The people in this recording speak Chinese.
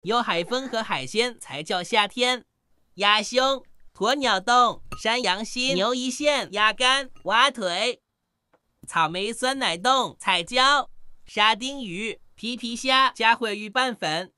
有海风和海鲜才叫夏天。鸭胸、鸵鸟冻、山羊心、牛胰腺、鸭肝、蛙腿、草莓酸奶冻、彩椒、沙丁鱼、皮皮虾加烩鱼拌粉、